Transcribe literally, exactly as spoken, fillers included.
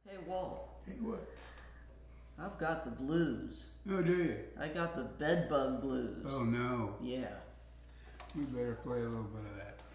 Hey, Walt, Hey, what? I've got the blues. Oh, do you? I got the bedbug blues. Oh, no. Yeah. We better play a little bit of that.